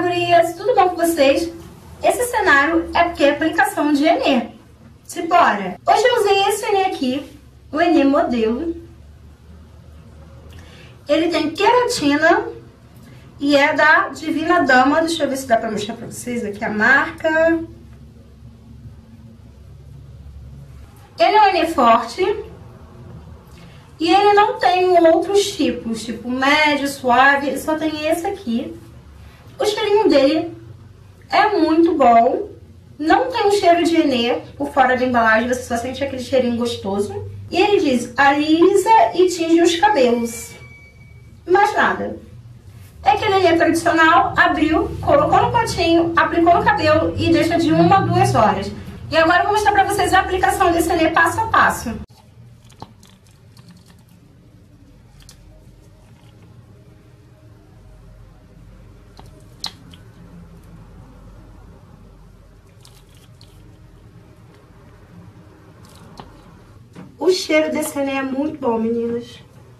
gurias, tudo bom com vocês? Esse cenário é porque é aplicação de Enê. Simbora! Hoje eu usei esse Enê aqui, o Enê modelo. Ele tem queratina e é da Divina Dama. Deixa eu ver se dá pra mostrar pra vocês aqui a marca. Ele é um Enê forte. E ele não tem outros tipos, tipo médio, suave, ele só tem esse aqui. O cheirinho dele é muito bom. Não tem um cheiro de Enê por fora da embalagem, você só sente aquele cheirinho gostoso. E ele diz, alisa e tinge os cabelos. Mais nada. É aquele Enê tradicional, abriu, colocou no potinho, aplicou no cabelo e deixa de 1 a 2 horas. E agora eu vou mostrar pra vocês a aplicação desse Enê passo a passo. O cheiro desse Enê é muito bom, meninas.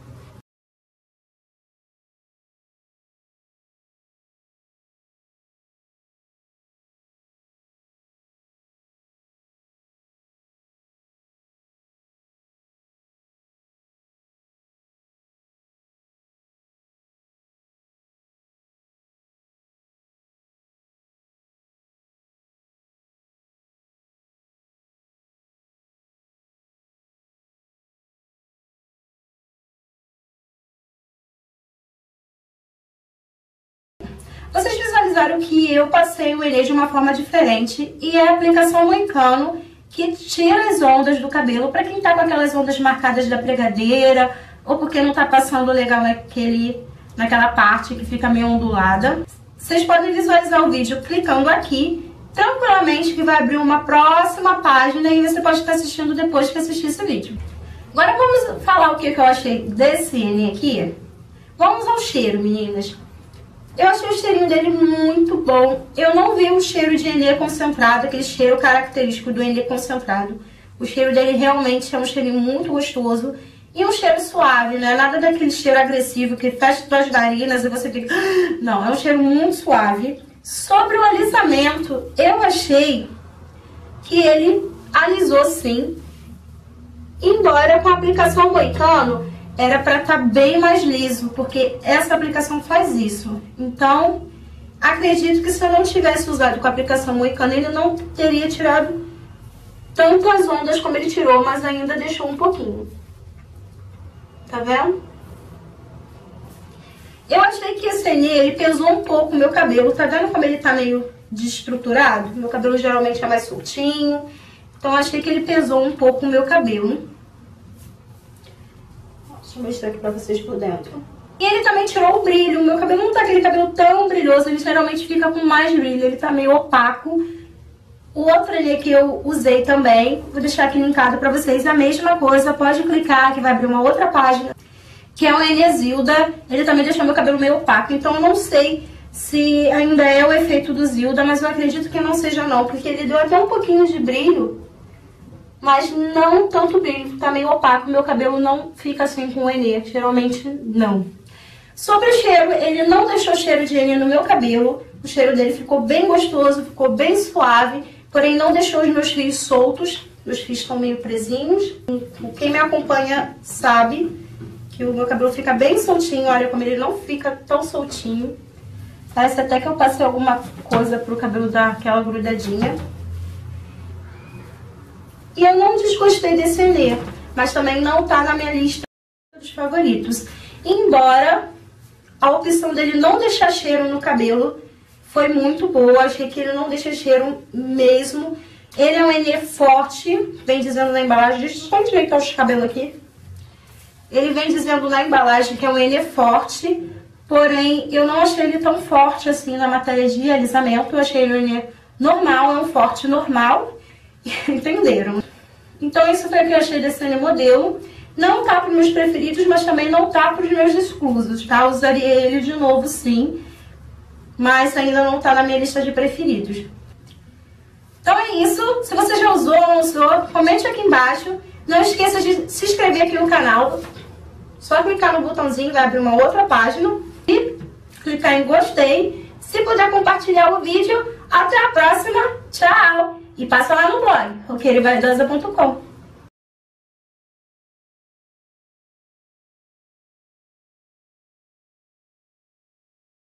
Vocês visualizaram que eu passei o Enê de uma forma diferente e é a aplicação moicano que tira as ondas do cabelo para quem tá com aquelas ondas marcadas da pregadeira ou porque não tá passando legal naquela parte que fica meio ondulada. Vocês podem visualizar o vídeo clicando aqui, tranquilamente, que vai abrir uma próxima página e você pode estar assistindo depois que assistir esse vídeo. Agora vamos falar o que eu achei desse Enê aqui. Vamos ao cheiro, meninas. Eu achei o cheirinho dele muito bom. Eu não vi um cheiro de Enê concentrado, aquele cheiro característico do Enê concentrado. O cheiro dele realmente é um cheirinho muito gostoso e um cheiro suave, não é nada daquele cheiro agressivo que fecha suas narinas e você fica... Não, é um cheiro muito suave. Sobre o alisamento, eu achei que ele alisou sim, embora com a aplicação moicano era para estar bem mais liso, porque essa aplicação faz isso. Então, acredito que se eu não tivesse usado com a aplicação moicano, ele não teria tirado tantas ondas como ele tirou, mas ainda deixou um pouquinho. Tá vendo? Eu achei que esse Enê, ele pesou um pouco o meu cabelo. Tá vendo como ele tá meio desestruturado? Meu cabelo geralmente é mais soltinho. Então, achei que ele pesou um pouco o meu cabelo. Deixa eu mostrar aqui pra vocês por dentro. E ele também tirou o brilho. O meu cabelo não tá aquele cabelo tão brilhoso. Ele geralmente fica com mais brilho. Ele tá meio opaco. O outro Enê que eu usei também, vou deixar aqui linkado pra vocês. A mesma coisa. Pode clicar que vai abrir uma outra página. Que é o Enê Zilda. Ele também deixou meu cabelo meio opaco. Então eu não sei se ainda é o efeito do Zilda. Mas eu acredito que não seja não. Porque ele deu até um pouquinho de brilho. Mas não tanto brilho, tá meio opaco, meu cabelo não fica assim com o Enê, geralmente não. Sobre o cheiro, ele não deixou cheiro de Enê no meu cabelo, o cheiro dele ficou bem gostoso, ficou bem suave, porém não deixou os meus fios soltos, meus fios estão meio presinhos. Quem me acompanha sabe que o meu cabelo fica bem soltinho, olha como ele não fica tão soltinho. Parece até que eu passei alguma coisa pro cabelo dar aquela grudadinha. E eu não desgostei desse Enê, mas também não tá na minha lista dos favoritos. Embora a opção dele não deixar cheiro no cabelo foi muito boa, achei que ele não deixa cheiro mesmo. Ele é um Enê forte, vem dizendo na embalagem, deixa eu só endireitar os cabelos aqui. Ele vem dizendo na embalagem que é um Enê forte, porém eu não achei ele tão forte assim na matéria de alisamento, eu achei ele um Enê normal, é um forte normal. Entenderam? Então isso foi o que eu achei desse Enê modelo. Não tá para os meus preferidos, mas também não tá para os meus exclusos, tá? Usaria ele de novo sim, mas ainda não tá na minha lista de preferidos. Então é isso. Se você já usou ou não usou, comente aqui embaixo. Não esqueça de se inscrever aqui no canal. Só clicar no botãozinho, vai abrir uma outra página. E clicar em gostei. Se puder compartilhar o vídeo, até a próxima, tchau! E passa lá no blog, roqueirevaidosa.com.